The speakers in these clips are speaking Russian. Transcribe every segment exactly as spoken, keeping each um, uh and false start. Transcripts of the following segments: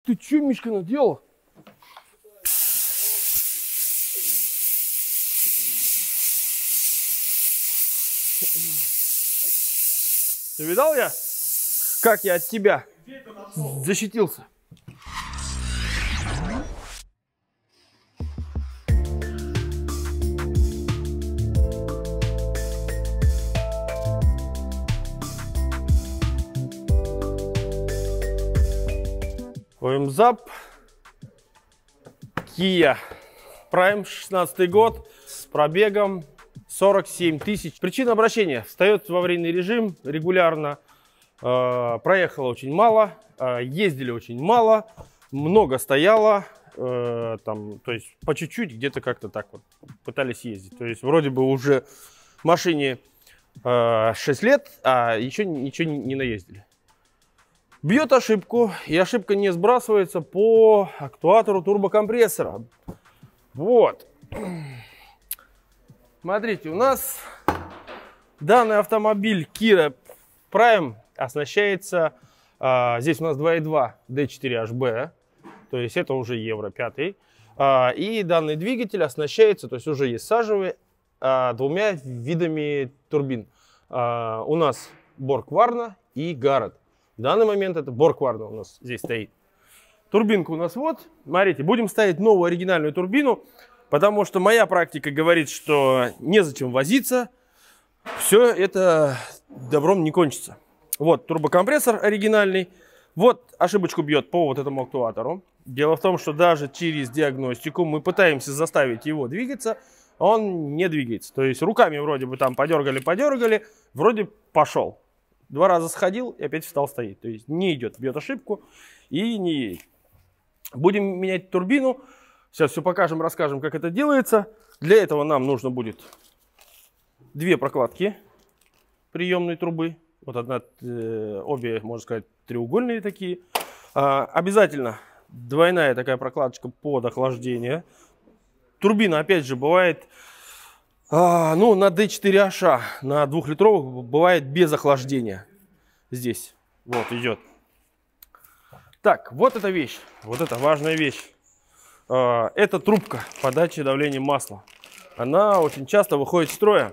Ты че, Мишка, наделал? Ты видал я, как я от тебя защитился? ОМЗАП Kia Prime, шестнадцатый год, с пробегом сорок семь тысяч. Причина обращения: встает в аварийный режим регулярно, э, проехало очень мало, э, ездили очень мало, много стояло, э, там, то есть по чуть-чуть где-то как-то так вот пытались ездить. То есть вроде бы уже машине э, шесть лет, а еще ничего не, не наездили. Бьет ошибку, и ошибка не сбрасывается по актуатору турбокомпрессора. Вот. Смотрите, у нас данный автомобиль Kia Prime оснащается, а, здесь у нас два и два ди четыре эйч би, то есть это уже Евро пять. А, и данный двигатель оснащается, то есть уже есть сажевый, а, двумя видами турбин. А, у нас Borg Warna и Garrett. В данный момент это Borg Warna у нас здесь стоит. Турбинка у нас вот. Смотрите, будем ставить новую оригинальную турбину, потому что моя практика говорит, что незачем возиться. Все это добром не кончится. Вот турбокомпрессор оригинальный. Вот ошибочку бьет по вот этому актуатору. Дело в том, что даже через диагностику мы пытаемся заставить его двигаться, а он не двигается. То есть руками вроде бы там подергали-подергали, вроде пошел. Два раза сходил и опять встал стоит. То есть не идет, бьет ошибку и не едет. Будем менять турбину. Сейчас все покажем, расскажем, как это делается. Для этого нам нужно будет две прокладки приемной трубы. Вот одна, э, обе, можно сказать, треугольные такие. А, обязательно двойная такая прокладочка под охлаждение. Турбина, опять же, бывает... А, ну, на ди четыре эйч, на двухлитровых бывает без охлаждения. Здесь вот идет. Так, вот эта вещь, вот эта важная вещь. А, это трубка подачи давления масла. Она очень часто выходит из строя.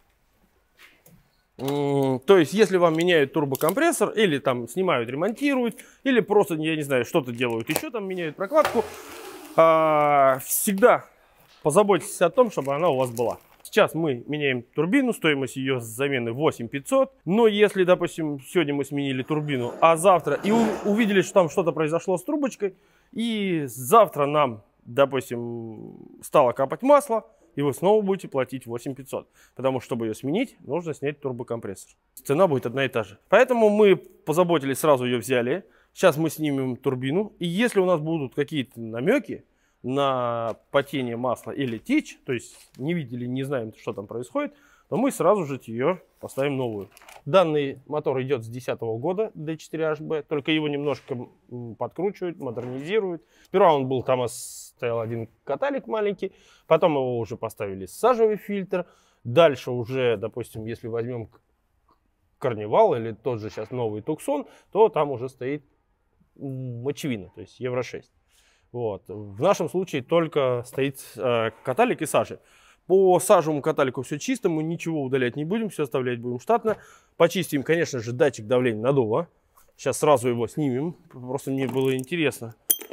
То есть, если вам меняют турбокомпрессор, или там снимают, ремонтируют, или просто, я не знаю, что-то делают, еще там меняют прокладку, а, всегда позаботьтесь о том, чтобы она у вас была. Сейчас мы меняем турбину, стоимость ее замены восемь тысяч пятьсот. Но если, допустим, сегодня мы сменили турбину, а завтра и увидели, что там что-то произошло с трубочкой, и завтра нам, допустим, стало капать масло, и вы снова будете платить восемь тысяч пятьсот. Потому что, чтобы ее сменить, нужно снять турбокомпрессор. Цена будет одна и та же. Поэтому мы позаботились, сразу ее взяли. Сейчас мы снимем турбину. И если у нас будут какие-то намеки на потение масла или течь, то есть не видели, не знаем, что там происходит, то мы сразу же ее поставим новую. Данный мотор идет с две тысячи десятого года, ди четыре эйч би, только его немножко подкручивают, модернизируют. Сперва он был, там стоял один каталик маленький, потом его уже поставили сажевый фильтр. Дальше уже, допустим, если возьмем Карнивал или тот же сейчас новый Туксон, то там уже стоит мочевина, то есть Евро шесть. Вот. В нашем случае только стоит э, каталик и сажа. По сажевому каталику все чисто, мы ничего удалять не будем, все оставлять будем штатно. Почистим, конечно же, датчик давления наддува. Сейчас сразу его снимем, просто мне было интересно,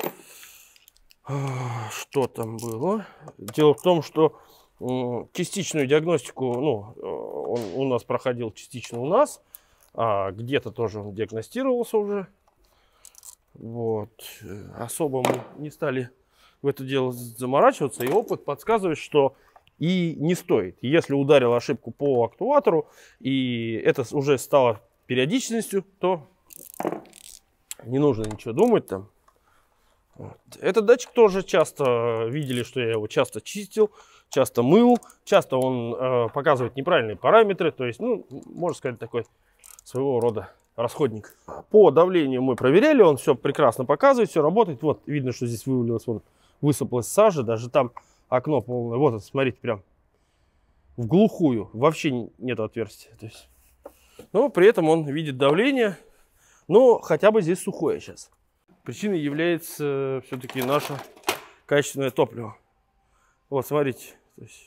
что там было. Дело в том, что э, частичную диагностику, ну, он у нас проходил частично у нас, а где-то тоже он диагностировался уже. Вот. Особо мы не стали в это дело заморачиваться, и опыт подсказывает, что и не стоит. Если ударил ошибку по актуатору, и это уже стало периодичностью, то не нужно ничего думать там. Вот. Этот датчик тоже часто видели, что я его часто чистил, часто мыл, часто он э, показывает неправильные параметры, то есть, ну, можно сказать, такой своего рода расходник. По давлению мы проверяли, он все прекрасно показывает, все работает. Вот видно, что здесь вывалилось, вот, высыпалась сажа, даже там окно полное. Вот, смотрите, прям в глухую, вообще нет отверстия. То есть, но при этом он видит давление, но хотя бы здесь сухое сейчас. Причиной является все-таки наше качественное топливо. Вот, смотрите. То есть,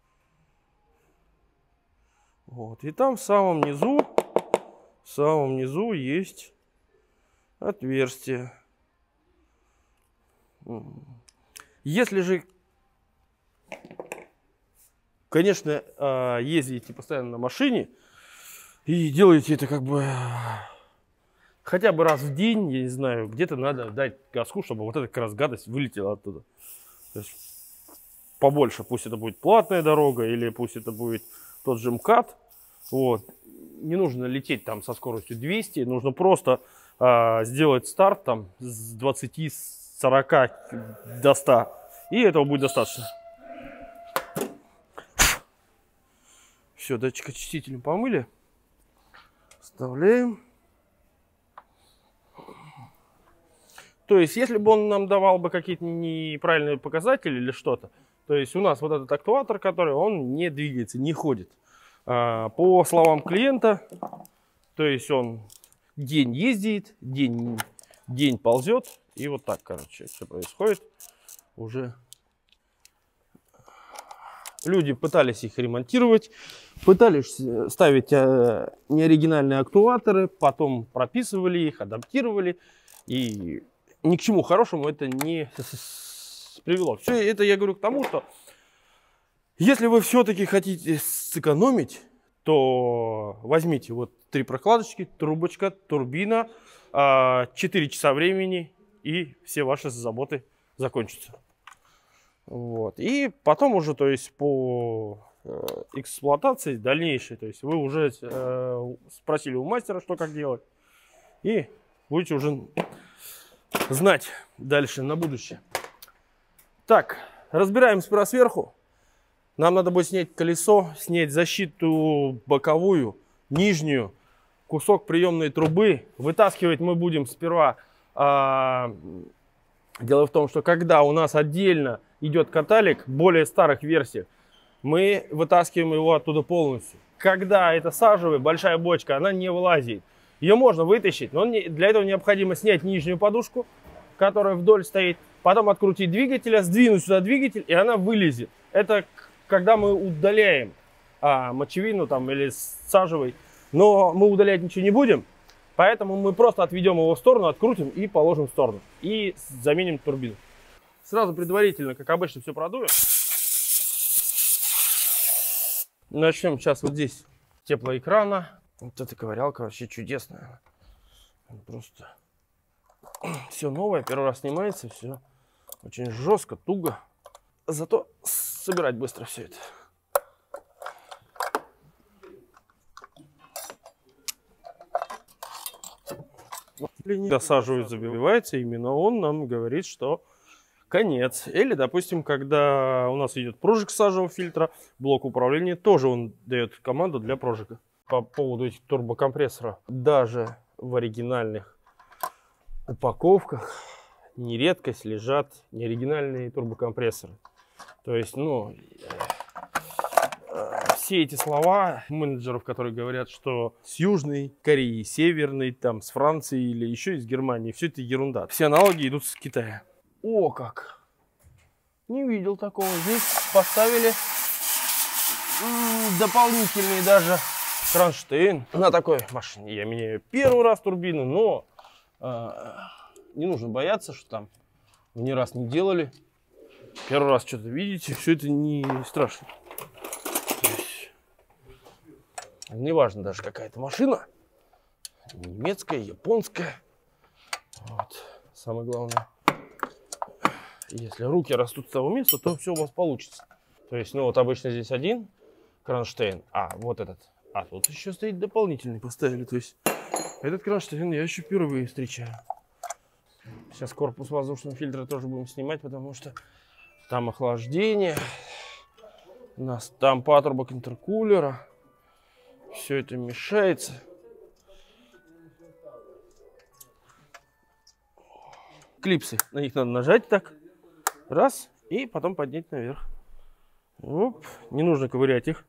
вот. И там в самом низу, в самом низу есть отверстие. Если же, конечно, ездите постоянно на машине и делаете это как бы хотя бы раз в день, я не знаю, где-то надо дать газку, чтобы вот эта как раз гадость вылетела оттуда. То есть побольше, пусть это будет платная дорога или пусть это будет тот же МКАД. Вот. Не нужно лететь там со скоростью двести, нужно просто а, сделать старт там с двадцати сорока до ста, и этого будет достаточно. Все, датчик-очистителем помыли, вставляем. То есть, если бы он нам давал бы какие-то неправильные показатели или что-то, то есть у нас вот этот актуатор, который он не двигается, не ходит. А, по словам клиента, то есть он день ездит, день, день ползет, и вот так, короче, все происходит. Уже люди пытались их ремонтировать, пытались ставить э, неоригинальные актуаторы, потом прописывали их, адаптировали, и ни к чему хорошему это не привело. Все это я говорю к тому, что если вы все-таки хотите сэкономить, то возьмите вот три прокладочки, трубочка, турбина, четыре часа времени, и все ваши заботы закончатся. Вот. И потом уже, то есть по э, эксплуатации дальнейшей, то есть вы уже э, спросили у мастера, что как делать, и будете уже знать дальше на будущее. Так, разбираем сперва сверху. Нам надо будет снять колесо, снять защиту боковую, нижнюю, кусок приемной трубы. Вытаскивать мы будем сперва. А, дело в том, что когда у нас отдельно идет каталик, более старых версий, мы вытаскиваем его оттуда полностью. Когда это сажевая большая бочка, она не вылазит. Ее можно вытащить, но для этого необходимо снять нижнюю подушку, которая вдоль стоит, потом открутить двигателя, сдвинуть сюда двигатель, и она вылезет. Это когда мы удаляем а, мочевину там или сажевый, но мы удалять ничего не будем, поэтому мы просто отведем его в сторону, открутим и положим в сторону. И заменим турбину. Сразу предварительно, как обычно, все продуем. Начнем сейчас вот здесь теплоэкрана. Вот эта ковырялка вообще чудесная. Просто все новое, первый раз снимается, все очень жестко, туго. Зато собирать быстро все это. Досаживают, забивается, именно он нам говорит, что конец. Или, допустим, когда у нас идет прожиг сажевого фильтра, блок управления, тоже он дает команду для прожига. По поводу этих турбокомпрессоров, даже в оригинальных упаковках не редкость лежат неоригинальные турбокомпрессоры. То есть, ну, все эти слова менеджеров, которые говорят, что с Южной Кореи, Северной, там, с Франции или еще из Германии, все это ерунда. Все аналоги идут с Китая. О, как! Не видел такого. Здесь поставили м-м, дополнительный даже кронштейн на такой машине. Я меняю первый раз турбину, но э, не нужно бояться, что там ни раз не делали. Первый раз что-то видите, все это не страшно. Неважно даже какая-то машина, немецкая, японская. Вот. Самое главное, если руки растут с того места, то все у вас получится. То есть, ну вот обычно здесь один кронштейн, а вот этот, а тут еще стоит дополнительный поставили. То есть этот кронштейн я еще впервые встречаю. Сейчас корпус воздушного фильтра тоже будем снимать, потому что там охлаждение, у нас там патрубок интеркулера. Все это мешается. Клипсы, на них надо нажать так, раз, и потом поднять наверх. Оп. Не нужно ковырять их.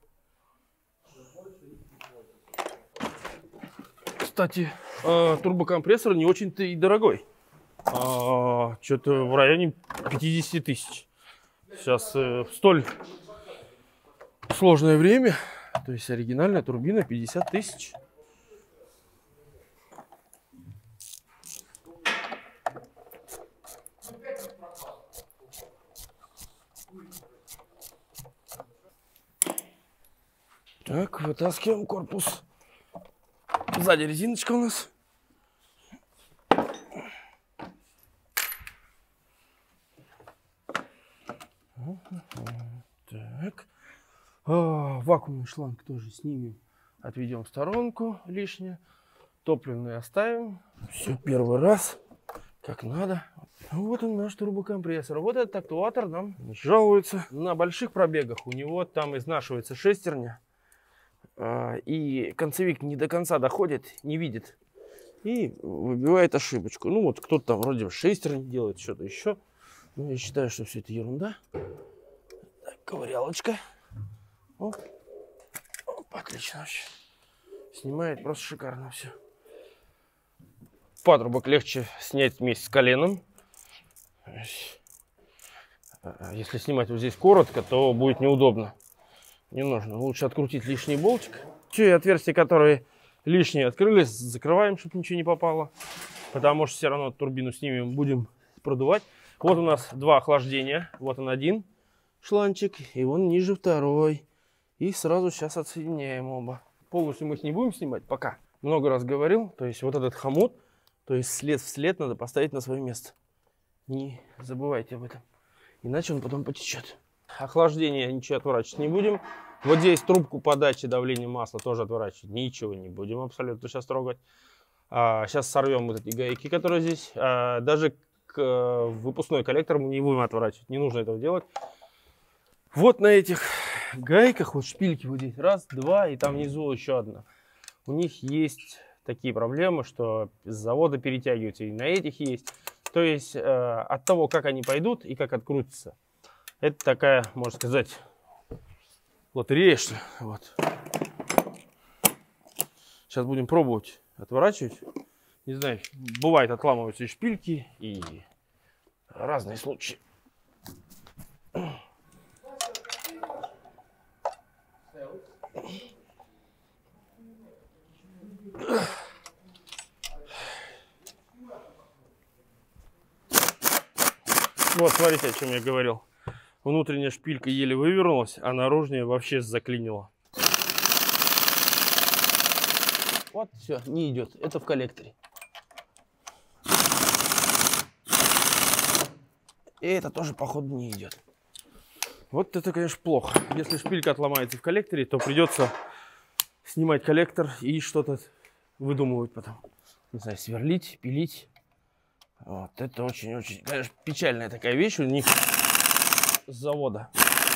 Кстати, турбокомпрессор не очень-то и дорогой. А, что-то в районе пятидесяти тысяч. Сейчас э, столь сложное время. То есть оригинальная турбина пятьдесят тысяч. Так, вытаскиваем корпус. Сзади резиночка у нас. Так. А, вакуумный шланг тоже снимем. Отведем в сторонку лишнее. Топливный оставим. Все первый раз. Как надо. Вот он наш турбокомпрессор. Вот этот актуатор нам не жалуется. На больших пробегах у него там изнашивается шестерня. И концевик не до конца доходит, не видит. И выбивает ошибочку. Ну вот кто-то там вроде шестерни делает, что-то еще. Ну я считаю, что все это ерунда. Так, ковырялочка. Оп. Оп, отлично вообще. Снимает просто шикарно все. Патрубок легче снять вместе с коленом. Если снимать вот здесь коротко, то будет неудобно. Не нужно. Лучше открутить лишний болтик. Все, и отверстия, которые лишние открылись, закрываем, чтобы ничего не попало. Потому что все равно турбину снимем, будем продувать. Вот у нас два охлаждения. Вот он один шланчик, и вон ниже второй. И сразу сейчас отсоединяем оба. Полностью мы их не будем снимать пока. Много раз говорил. То есть вот этот хомут, то есть след в след надо поставить на свое место. Не забывайте об этом. Иначе он потом потечет. Охлаждение ничего отворачивать не будем. Вот здесь трубку подачи давления масла тоже отворачивать ничего не будем абсолютно сейчас трогать. А, сейчас сорвем вот эти гайки, которые здесь. А, даже к, а, выпускной коллектор мы не будем отворачивать. Не нужно этого делать. Вот на этих гайках, вот шпильки вот здесь. Раз, два, и там внизу еще одна. У них есть такие проблемы, что с завода перетягиваются. И на этих есть. То есть а, от того, как они пойдут и как открутятся. Это такая, можно сказать, лотерея, что ли. Вот. Сейчас будем пробовать отворачивать. Не знаю, бывает отламываются и шпильки, и разные случаи. Вот, смотрите, о чем я говорил. Внутренняя шпилька еле вывернулась, а наружная вообще заклинила. Вот, все, не идет. Это в коллекторе. И это тоже, походу, не идет. Вот это, конечно, плохо. Если шпилька отломается в коллекторе, то придется снимать коллектор и что-то выдумывать потом. Не знаю, сверлить, пилить. Вот, это очень-очень, конечно, печальная такая вещь у них. С завода.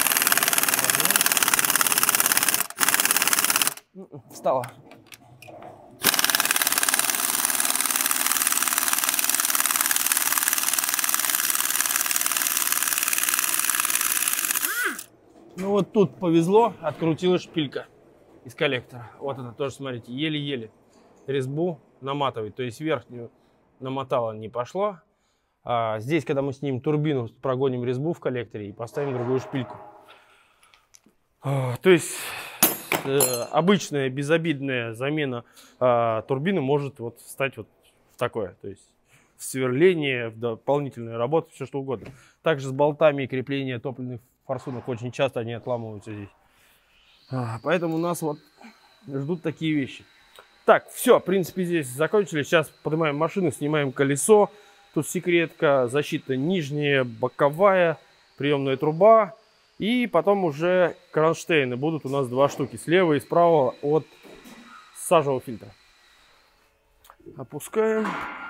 Встала. Ну вот тут повезло, открутилась шпилька из коллектора. Вот это тоже, смотрите, еле-еле резьбу наматывает. То есть верхнюю намотала, не пошло. А здесь, когда мы снимем турбину, прогоним резьбу в коллекторе и поставим другую шпильку. А, то есть э, обычная безобидная замена э, турбины может вот стать вот в такое. То есть в сверление, в дополнительную работу, все что угодно. Также с болтами и крепления топливных форсунок очень часто они отламываются здесь. А, поэтому нас вот ждут такие вещи. Так, все, в принципе, здесь закончили. Сейчас поднимаем машину, снимаем колесо. Тут секретка, защита нижняя, боковая, приемная труба. И потом уже кронштейны будут у нас два штуки. Слева и справа от сажевого фильтра. Опускаем.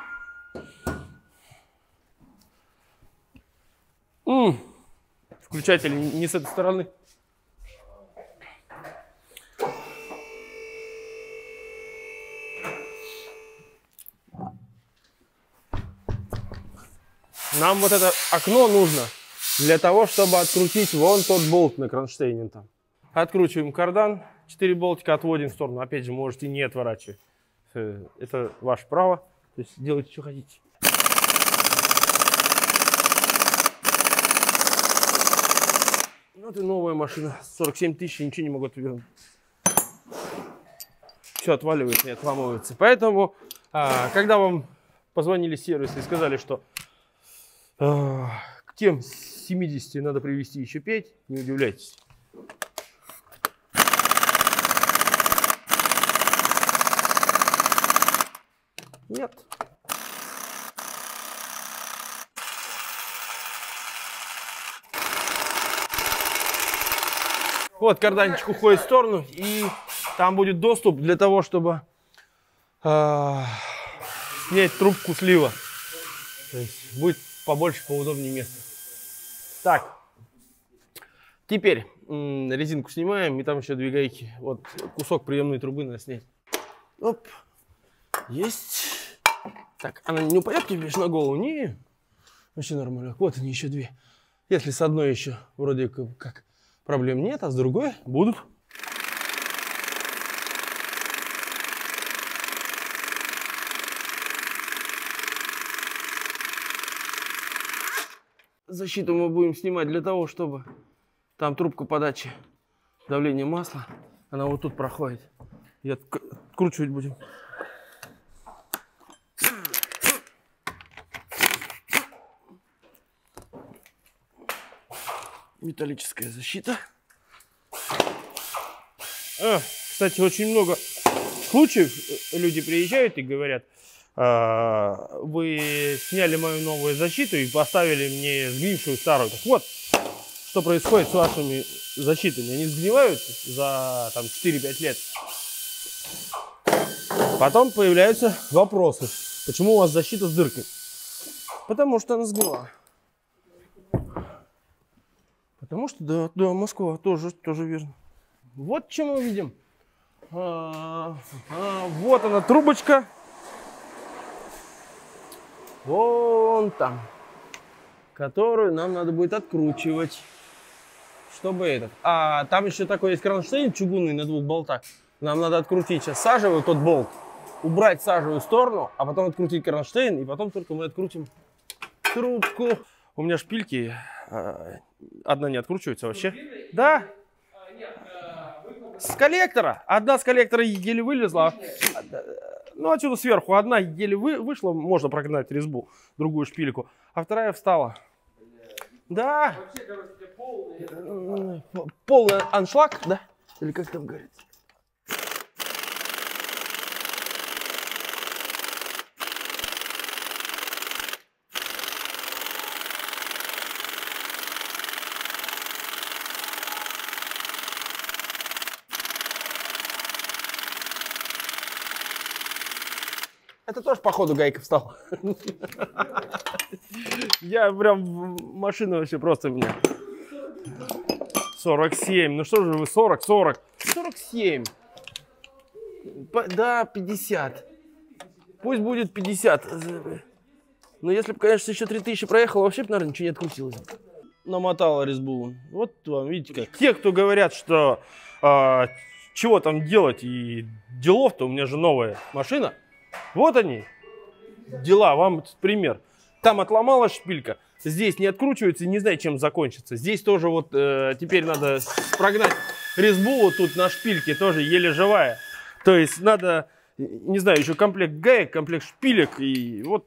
М-м. Включатель не с этой стороны. Нам вот это окно нужно для того, чтобы открутить вон тот болт на кронштейне. Там. Откручиваем кардан, четыре болтика отводим в сторону. Опять же, можете не отворачивать. Это ваше право. То есть делайте, что хотите. Вот и новая машина. сорок семь тысяч, ничего не могу отвернуть. Все отваливается и отламывается. Поэтому, а, когда вам позвонили с сервиса и сказали, что а, к тем семидесяти надо привезти еще пять, не удивляйтесь. Нет. Вот карданчик уходит в сторону, и там будет доступ для того, чтобы э, снять трубку слива. То есть будет побольше, поудобнее места. Так, теперь м, резинку снимаем, и там еще две гайки. Вот кусок приемной трубы надо снять. Оп, есть. Так, она не упадет тебе на голову? Не, вообще нормально. Вот они еще две. Если с одной еще вроде как проблем нет, а с другой будут. Защиту мы будем снимать для того, чтобы там трубка подачи давления масла, она вот тут проходит. И откручивать будем. Металлическая защита. А, кстати, очень много случаев люди приезжают и говорят: а, вы сняли мою новую защиту и поставили мне сгнившую старую. Так вот, что происходит с вашими защитами? Они сгнивают за там четыре-пять лет. Потом появляются вопросы. Почему у вас защита с дыркой? Потому что она сгнила. Потому что, да, да, Москва, тоже, тоже верно. Вот что мы видим. А, а, вот она, трубочка. Вон там. Которую нам надо будет откручивать. Чтобы этот. А там еще такой есть кронштейн чугунный на двух болтах. Нам надо открутить сейчас сажевый тот болт. Убрать сажевую сторону, а потом открутить кронштейн. И потом только мы открутим трубку. У меня шпильки. Одна не откручивается вообще. Да. С коллектора. Одна с коллектора еле вылезла. Ну, отсюда сверху. Одна еле вы, вышла. Можно прогнать резьбу. Другую шпильку. А вторая встала. Да. Полный аншлаг, да? Или как там говорится? Это тоже, походу, гайка встала. Я прям, машина вообще просто у меня. сорок семь. Ну что же вы, сорок, сорок. сорок семь. Да, пятьдесят. Пусть будет пятьдесят. Но если бы, конечно, еще три тысячи проехало, вообще бы, наверное, ничего не открутилось. Намотала резьбу. Вот вам, видите как. Те, кто говорят, что а, чего там делать и делов-то, у меня же новая машина. Вот они, дела, вам пример. Там отломалась шпилька, здесь не откручивается, не знаю, чем закончится. Здесь тоже вот э, теперь надо прогнать резьбу вот тут на шпильке, тоже еле живая. То есть надо, не знаю, еще комплект гаек, комплект шпилек и вот.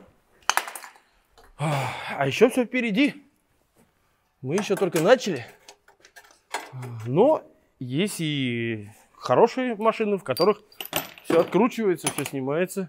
А еще все впереди. Мы еще только начали. Но есть и хорошие машины, в которых все откручивается, все снимается.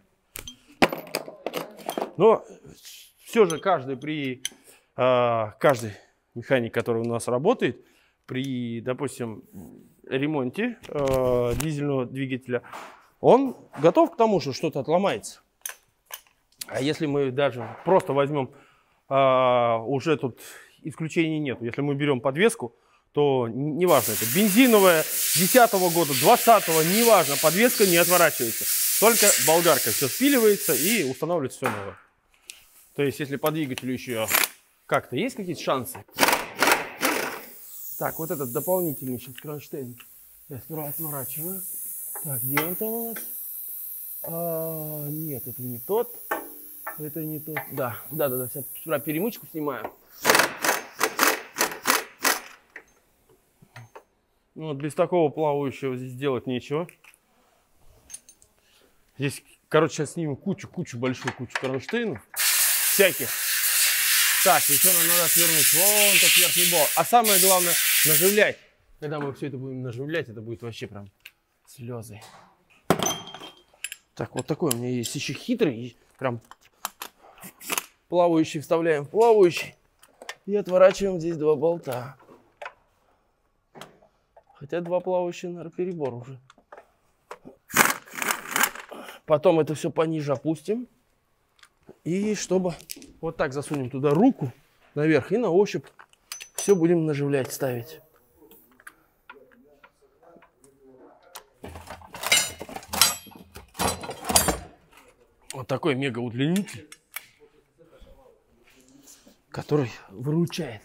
Но все же каждый при э, каждый механик, который у нас работает, при, допустим, ремонте э, дизельного двигателя, он готов к тому, что что-то отломается. А если мы даже просто возьмем, э, уже тут исключений нет. Если мы берем подвеску, то неважно, это бензиновая, десятого года, двадцатого, неважно, подвеска не отворачивается. Только болгарка все спиливается и устанавливается все новое. То есть, если по двигателю еще как-то есть какие-то шансы. Так, вот этот дополнительный сейчас кронштейн я сперва отворачиваю. Так, где он там у нас? А, нет, это не тот. Это не тот. Да, да, да, да. Сейчас сперва перемычку снимаю. Вот без такого плавающего здесь делать нечего. Здесь, короче, сейчас снимем кучу-кучу, большую кучу кронштейнов всяких. Так, еще нам надо отвернуть вон тот верхний болт. А самое главное, наживлять. Когда мы все это будем наживлять, это будет вообще прям слезы. Так, вот такой у меня есть еще хитрый. Прям плавающий вставляем в плавающий. И отворачиваем здесь два болта. Хотя два плавающие, наверное, перебор уже. Потом это все пониже опустим. И чтобы вот так засунем туда руку наверх и на ощупь все будем наживлять, ставить. Вот такой мега удлинитель, который выручает.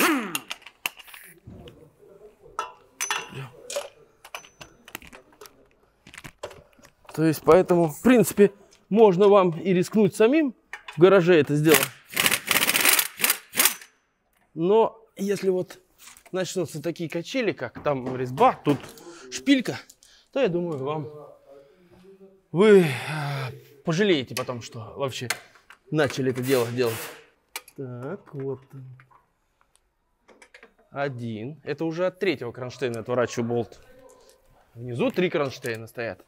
То есть, поэтому, в принципе, можно вам и рискнуть самим в гараже это сделать. Но если вот начнутся такие качели, как там резьба, тут шпилька, то я думаю, вам вы пожалеете потом, что вообще начали это дело делать. Так, вот. Один. Это уже от третьего кронштейна отворачиваю болт. Внизу три кронштейна стоят.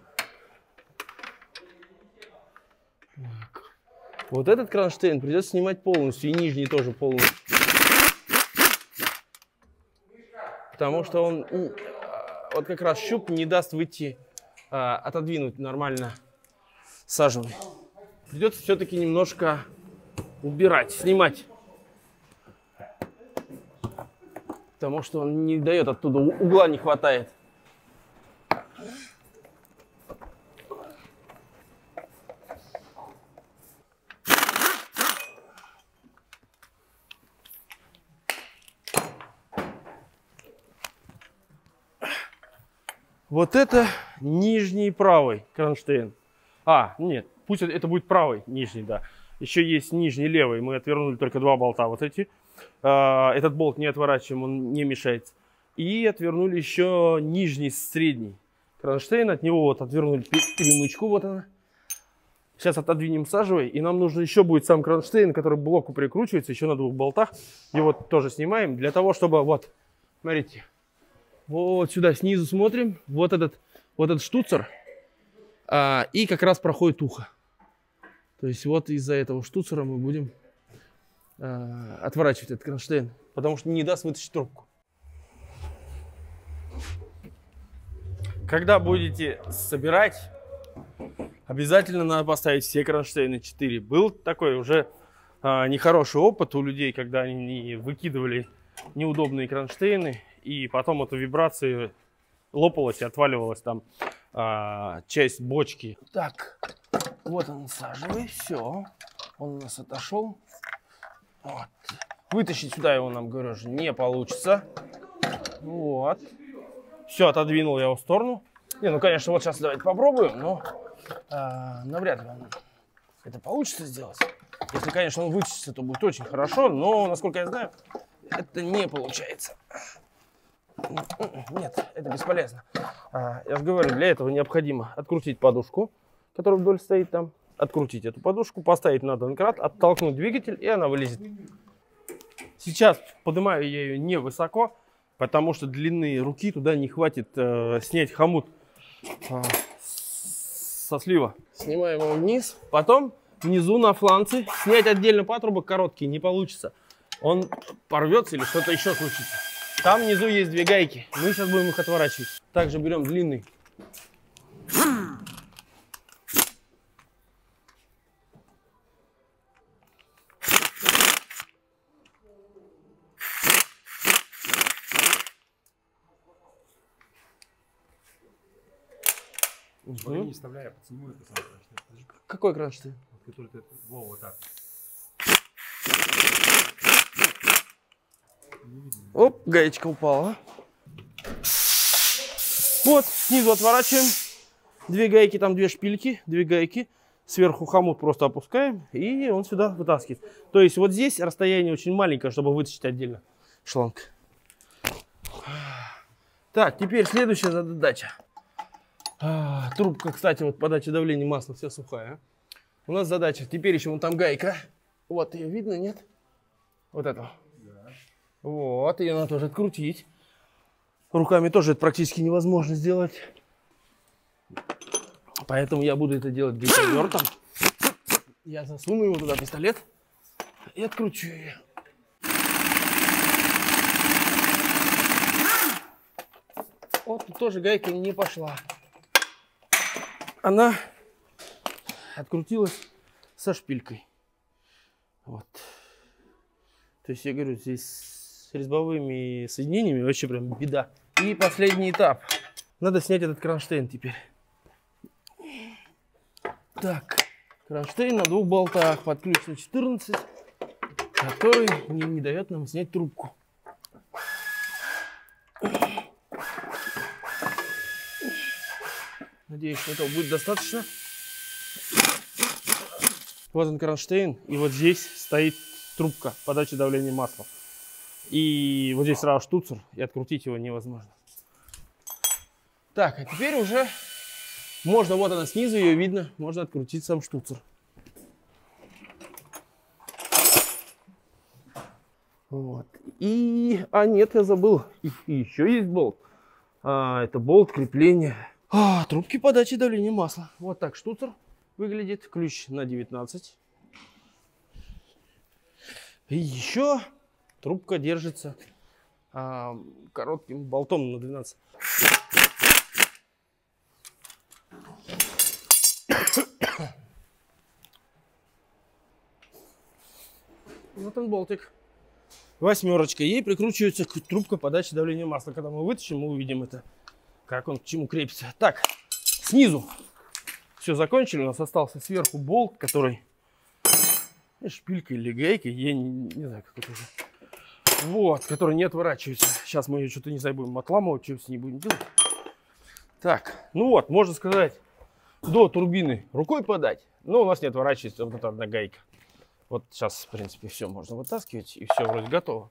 Так. Вот этот кронштейн придется снимать полностью, и нижний тоже полностью. Потому что он вот как раз щуп не даст выйти, а, отодвинуть нормально саженый. Придется все-таки немножко убирать, снимать. Потому что он не дает оттуда, угла не хватает. Вот это нижний правый кронштейн. А, нет, пусть это будет правый нижний, да. Еще есть нижний левый. Мы отвернули только два болта вот эти. Этот болт не отворачиваем, он не мешается. И отвернули еще нижний средний кронштейн. От него вот отвернули перемычку, вот она. Сейчас отодвинем сажевый. И нам нужно еще будет сам кронштейн, который к блоку прикручивается еще на двух болтах. Его тоже снимаем для того, чтобы вот, смотрите. Вот сюда снизу смотрим, вот этот, вот этот штуцер, а, и как раз проходит ухо. То есть вот из-за этого штуцера мы будем а, отворачивать этот кронштейн, потому что не даст вытащить трубку. Когда будете собирать, обязательно надо поставить все кронштейны четыре. Был такой уже а, нехороший опыт у людей, когда они выкидывали неудобные кронштейны. И потом эта вибрация лопалась и отваливалась там а, часть бочки. Так, вот он сажевый, все. Он у нас отошел. Вот. Вытащить сюда его, нам, говорю же, не получится. Вот. Все, отодвинул я его в сторону. Не, ну, конечно, вот сейчас давайте попробуем, но а, навряд ли он это получится сделать. Если, конечно, он вычистится, то будет очень хорошо, но, насколько я знаю, это не получается. Нет, это бесполезно. А, я же говорю, для этого необходимо открутить подушку, которая вдоль стоит там, открутить эту подушку, поставить на донкрат, оттолкнуть двигатель, и она вылезет. Сейчас поднимаю я ее невысоко, потому что длины руки туда не хватит э, снять хомут э, со слива. Снимаем его вниз, потом внизу на фланце снять отдельно патрубок короткий не получится. Он порвется или что-то еще случится. Там внизу есть две гайки. Мы сейчас будем их отворачивать. Также берем длинный. Угу. Не вставляя, подсниму это сам кронштейн. Какой кронштейн? Который ты, во, вот так. Оп, гаечка упала. Вот, снизу отворачиваем. Две гайки, там две шпильки, две гайки. Сверху хомут просто опускаем, и он сюда вытаскивает. То есть вот здесь расстояние очень маленькое, чтобы вытащить отдельно шланг. Так, теперь следующая задача. А, трубка, кстати, вот подача давления масла вся сухая. У нас задача. Теперь еще вон там гайка. Вот ее видно, нет? Вот это. Да. Вот, ее надо тоже открутить. Руками тоже это практически невозможно сделать. Поэтому я буду это делать гайковертом. Я засуну его туда пистолет и откручу ее. Вот тут тоже гайка не пошла. Она открутилась со шпилькой. Вот. То есть я говорю, здесь с резьбовыми соединениями вообще прям беда. И последний этап. Надо снять этот кронштейн теперь. Так, кронштейн на двух болтах под ключ на четырнадцать, который не, не дает нам снять трубку. Надеюсь, что этого будет достаточно. Вот он кронштейн, и вот здесь стоит трубка подачи давления масла. И вот здесь сразу штуцер, и открутить его невозможно. Так, а теперь уже можно, вот она снизу, ее видно, можно открутить сам штуцер. Вот. И, а нет, я забыл, и, и еще есть болт. А, это болт крепления а, трубки подачи давления масла. Вот так штуцер выглядит, ключ на девятнадцать. И еще трубка держится а, коротким болтом на двенадцать. Вот он болтик. Восьмерочка. Ей прикручивается трубка подачи давления масла. Когда мы вытащим, мы увидим это, как он к чему крепится. Так, снизу все закончили. У нас остался сверху болт, который шпилькой или гайкой, я не, не знаю, как это уже. Вот, который не отворачивается. Сейчас мы ее что-то, не знаю, будем отламывать, что с ней будем делать. Так, ну вот, можно сказать, до турбины рукой подать, но у нас не отворачивается вот эта одна гайка. Вот сейчас, в принципе, все можно вытаскивать, и все вроде готово.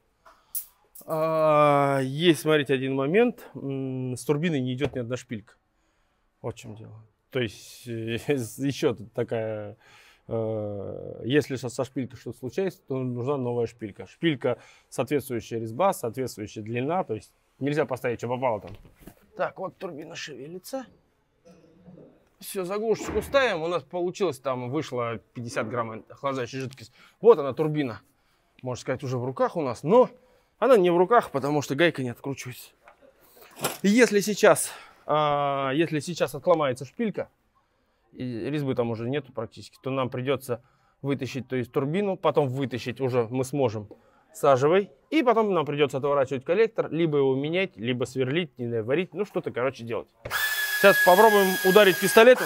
А, есть, смотрите, один момент. С турбиной не идет ни одна шпилька. Вот в чем дело. То есть, еще тут такая... Если со шпилькой что-то случается, то нужна новая шпилька. Шпилька, соответствующая резьба, соответствующая длина. То есть, нельзя поставить, что попало там. Так, вот турбина шевелится. Все, заглушечку ставим. У нас получилось, там вышло пятьдесят грамм охлаждающей жидкости. Вот она, турбина. Можно сказать, уже в руках у нас. Но она не в руках, потому что гайка не откручивается. Если сейчас, а, если сейчас отломается шпилька, и резьбы там уже нету практически, то нам придется вытащить, то есть турбину, потом вытащить уже мы сможем сажевой, и потом нам придется отворачивать коллектор, либо его менять, либо сверлить, не знаю, варить, ну что-то, короче, делать. Сейчас попробуем ударить пистолетом.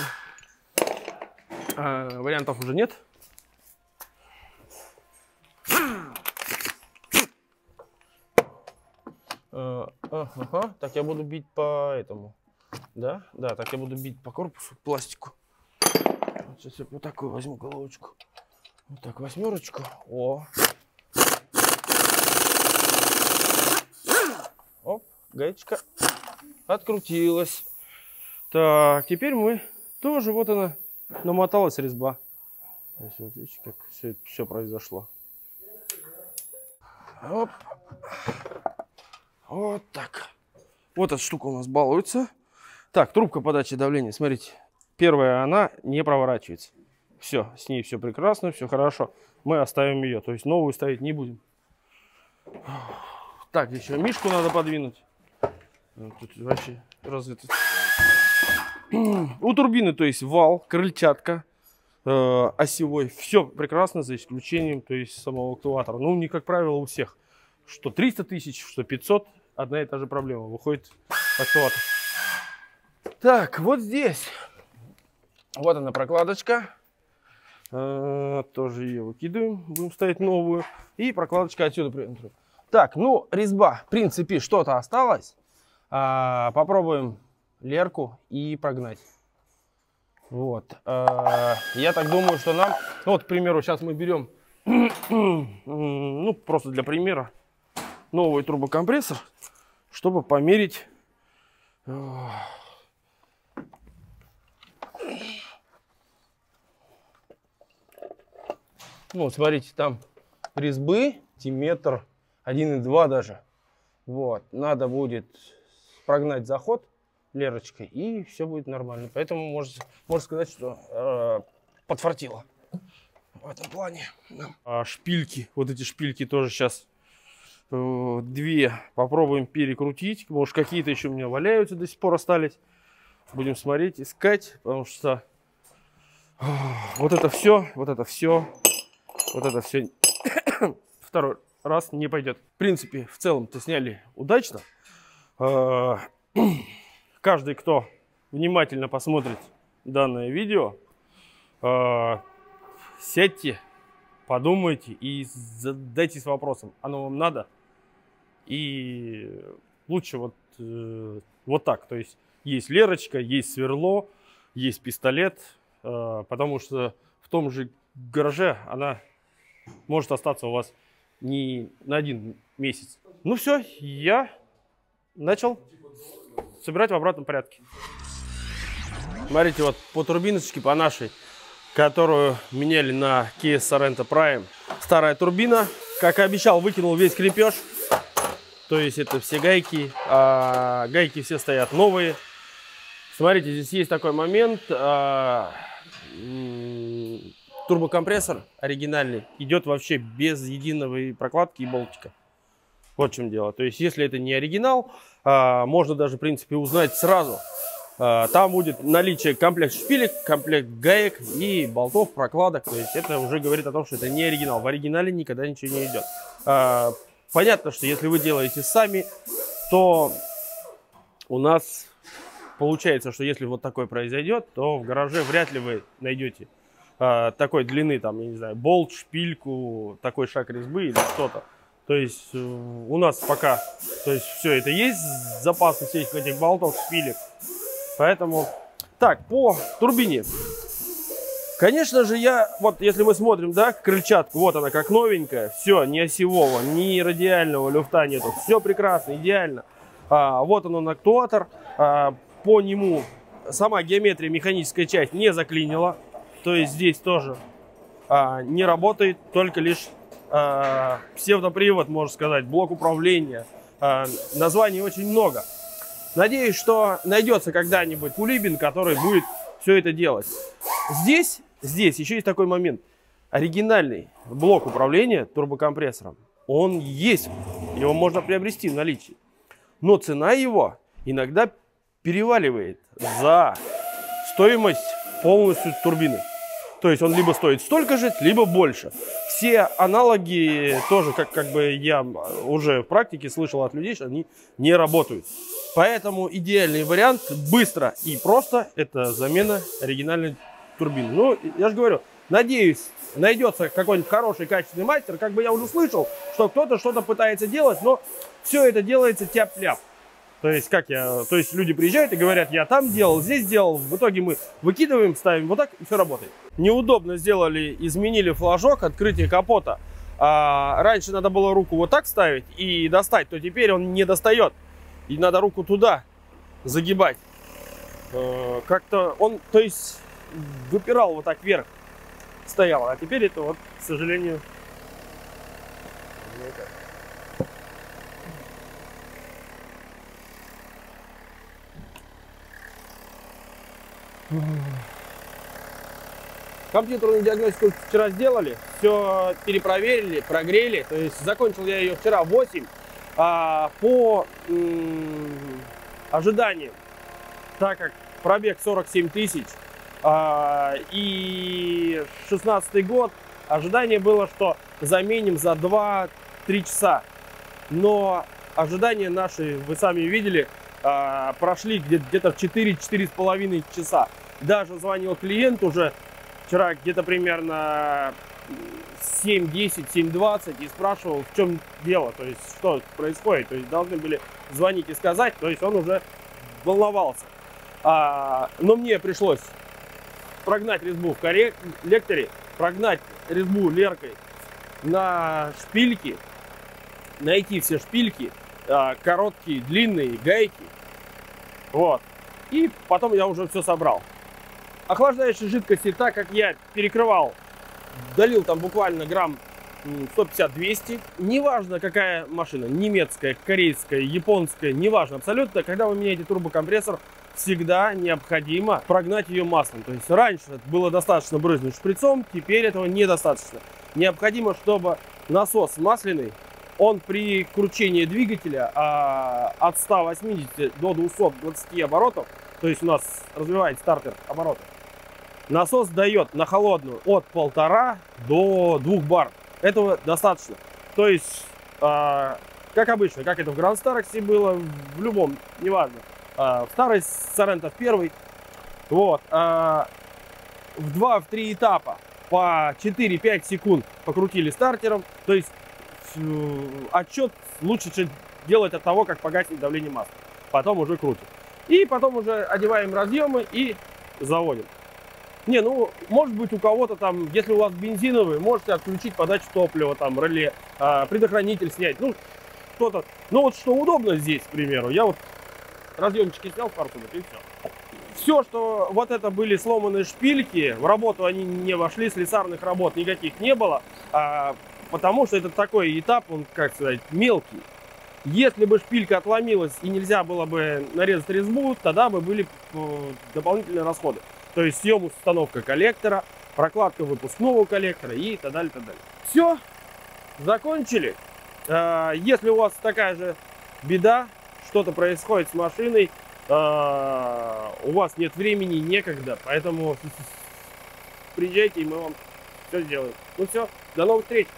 А, вариантов уже нет. А, ага. Так, я буду бить по этому. Да, да, так я буду бить по корпусу, пластику. Сейчас я вот такую возьму головочку. Вот так, восьмерочку. О. Оп, гаечка открутилась. Так, теперь мы тоже, вот она, намоталась резьба. То есть, вот видите, как все, все произошло. Оп. Вот так. Вот эта штука у нас балуется. Так, трубка подачи давления, смотрите. Первая, она не проворачивается. Все, с ней все прекрасно, все хорошо. Мы оставим ее, то есть новую ставить не будем. Так, еще мишку надо подвинуть. Тут вообще развито. У турбины, то есть вал, крыльчатка, э, осевой. Все прекрасно, за исключением, то есть самого актуатора. Ну, не как правило у всех. Что триста тысяч, что пятьсот, одна и та же проблема. Выходит актуатор. Так, вот здесь. Вот она прокладочка. Э, тоже ее выкидываем. Будем ставить новую. И прокладочка отсюда. Так, ну, резьба. В принципе, что-то осталось. А, попробуем лерку и прогнать. Вот. А, я так думаю, что нам... Ну, вот, к примеру, сейчас мы берем... ну, просто для примера. Новый трубокомпрессор. Чтобы померить Ну, вот, смотрите, там резьбы, диаметр один и два даже. Вот, надо будет прогнать заход лерочкой, и все будет нормально. Поэтому можно, можно сказать, что э, подфартило в этом плане. Да. А шпильки, вот эти шпильки тоже сейчас э, две попробуем перекрутить. Может, какие-то еще у меня валяются, до сих пор остались. Будем смотреть, искать, потому что э, вот это все, вот это все, вот это все второй раз не пойдет. В принципе, в целом-то сняли удачно. Э, Каждый, кто внимательно посмотрит данное видео, э, сядьте, подумайте и задайтесь вопросом, оно вам надо? И лучше вот, э, вот так. То есть есть лерочка, есть сверло, есть пистолет, э, потому что в том же гараже она может остаться у вас не на один месяц. Ну все, я начал собирать в обратном порядке. Смотрите, вот по турбиночке, по нашей, которую меняли на Kia Sorento Prime. Старая турбина. Как и обещал, выкинул весь крепеж. То есть это все гайки. А гайки все стоят новые. Смотрите, здесь есть такой момент. А, турбокомпрессор оригинальный идет вообще без единой прокладки и болтика. Вот в чем дело. То есть, если это не оригинал, а, можно даже, в принципе, узнать сразу. А, там будет наличие комплект шпилек, комплект гаек и болтов, прокладок. То есть, это уже говорит о том, что это не оригинал. В оригинале никогда ничего не идет. А, понятно, что если вы делаете сами, то у нас получается, что если вот такое произойдет, то в гараже вряд ли вы найдете а, такой длины, там, я не знаю, болт, шпильку, такой шаг резьбы или что-то. То есть у нас пока, то есть все это есть, запасы всех этих болтов, шпилек. Поэтому, так, по турбине. Конечно же, я, вот если мы смотрим, да, крыльчатку, вот она как новенькая, все, ни осевого, ни радиального люфта нету, все прекрасно, идеально. А, вот он, он актуатор, а, по нему сама геометрия, механическая часть не заклинила, то есть здесь тоже а, не работает, только лишь Uh, псевдопривод, можно сказать, блок управления. Uh, названий очень много. Надеюсь, что найдется когда-нибудь кулибин, который будет все это делать. Здесь, здесь еще есть такой момент. Оригинальный блок управления турбокомпрессором, он есть. Его можно приобрести в наличии. Но цена его иногда переваливает за стоимость полностью турбины. То есть он либо стоит столько же, либо больше. Все аналоги тоже, как, как бы я уже в практике слышал от людей, что они не работают. Поэтому идеальный вариант быстро и просто это замена оригинальной турбины. Ну, я же говорю, надеюсь, найдется какой-нибудь хороший, качественный мастер. Как бы я уже слышал, что кто-то что-то пытается делать, но все это делается тяп-ляп. То есть, как я, то есть люди приезжают и говорят, я там делал, здесь делал. В итоге мы выкидываем, ставим вот так, и все работает. Неудобно сделали, изменили флажок, открытие капота. А, раньше надо было руку вот так ставить и достать, то теперь он не достает. И надо руку туда загибать. А, как-то он, то есть, выпирал вот так вверх, стоял. А теперь это вот, к сожалению... Компьютерную диагностику вчера сделали, все перепроверили, прогрели. То есть закончил я ее вчера в восемь. А, по м, ожиданиям, так как пробег сорок семь тысяч а, и шестнадцатый год, ожидание было, что заменим за два-три часа. Но ожидания наши, вы сами видели, а, прошли где-то в четыре-четыре с половиной часа. Даже звонил клиент уже вчера где-то примерно семь десять, семь двадцать и спрашивал, в чем дело, то есть что происходит. То есть должны были звонить и сказать, то есть он уже волновался. А, но мне пришлось прогнать резьбу в коллекторе, прогнать резьбу леркой на шпильки, найти все шпильки, а, короткие, длинные, гайки. Вот. И потом я уже все собрал. Охлаждающей жидкости, так как я перекрывал, долил там буквально грамм сто пятьдесят — двести. Неважно, какая машина, немецкая, корейская, японская, неважно абсолютно. Когда вы меняете турбокомпрессор, всегда необходимо прогнать ее маслом. То есть раньше было достаточно брызнуть шприцом, теперь этого недостаточно. Необходимо, чтобы насос масляный, он при кручении двигателя а, от ста восьмидесяти до двухсот двадцати оборотов, то есть у нас развивает стартер обороты, насос дает на холодную от полтора до двух бар. Этого достаточно. То есть, э, как обычно, как это в Гранд Старексе было, в любом, неважно. Э, второй Соренто в первый. Вот. Э, в два-три этапа по четыре-пять секунд покрутили стартером. То есть, э, отчет лучше делать от того, как погасить давление масла. Потом уже крутим. И потом уже одеваем разъемы и заводим. Не, ну, может быть, у кого-то там, если у вас бензиновый, можете отключить подачу топлива, там, реле, а, предохранитель снять, ну, что-то. Ну, вот что удобно здесь, к примеру, я вот разъемчики снял в форсунок и все. Все, что вот это были сломанные шпильки, в работу они не вошли, слесарных работ никаких не было, а, потому что это такой этап, он, как сказать, мелкий. Если бы шпилька отломилась и нельзя было бы нарезать резьбу, тогда бы были дополнительные расходы. То есть съем, установка коллектора, прокладка выпускного коллектора и так далее, так далее. Все, закончили. Если у вас такая же беда, что-то происходит с машиной, у вас нет времени, некогда, поэтому приезжайте, и мы вам все сделаем. Ну все, до новых встреч!